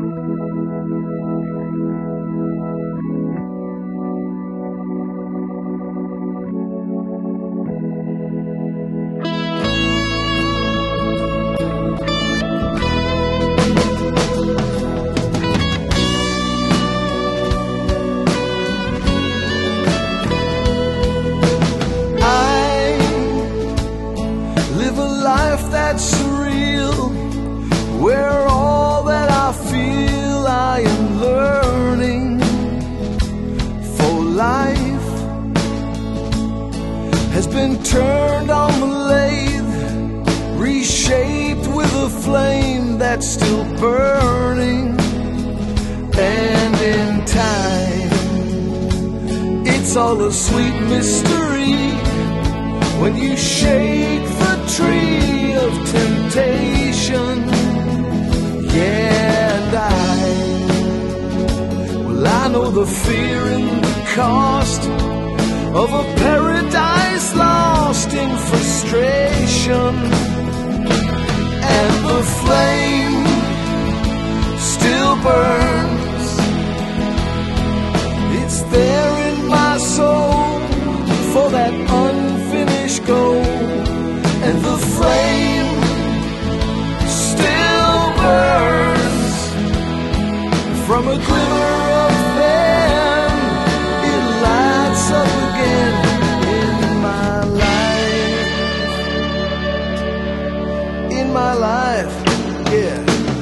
That's surreal, where all that I feel I am learning. For life has been turned on the lathe, reshaped with a flame that's still burning. And in time, it's all a sweet mystery when you shake the tree of temptation. Yeah, and I know the fear and the cost of a paradise lost in frustration. And the flame still burns. It's there in my soul for that unfinished goal. And the flame still burns. From a glimmer of them, it lights up again in my life. In my life, yeah.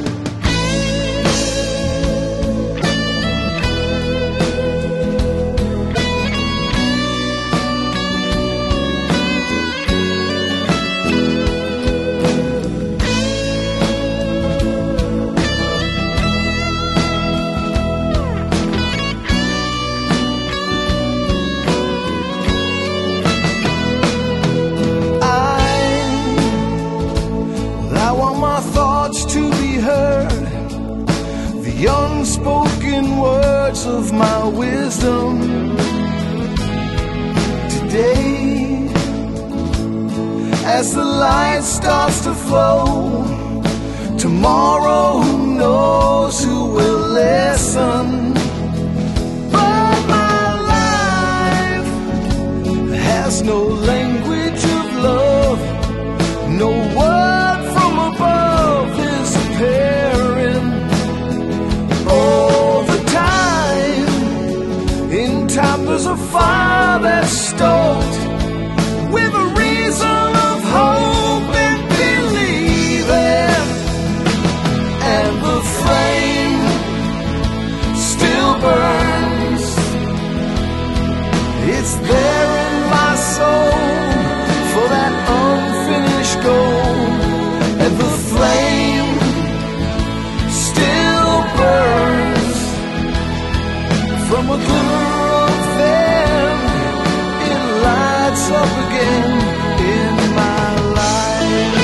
To be heard, the unspoken words of my wisdom today, as the light starts to flow. Tomorrow, who knows who will listen? But my life has no language of love, no word from above is appearing all the time. In time there's a fire that's stoked with a reason of hope and believing. And the flame still burns. It's there in my soul for that unfinished goal. And the flame still burns. From a glimmer of them, it lights up again in my life.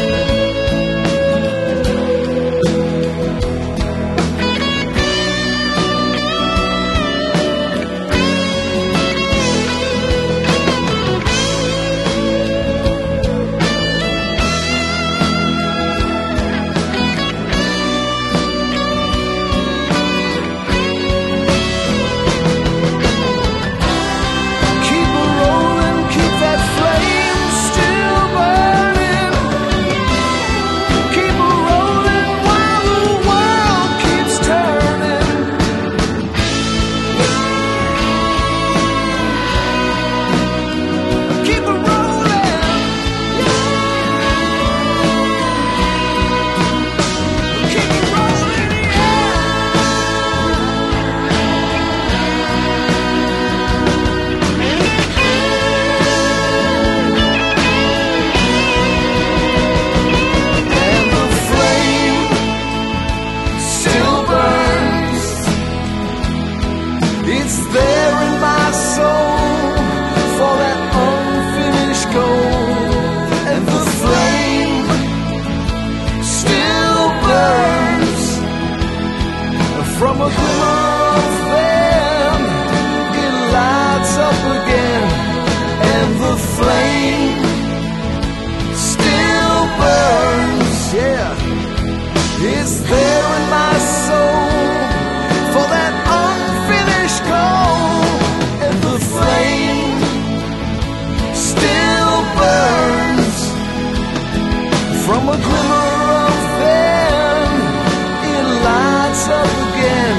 It's there in my soul for that unfinished goal. And the flame still burns. From a glimmer of them, it lights up again. And the flame still burns, yeah. It's there in my soul From a glimmer of fan, it lights up again.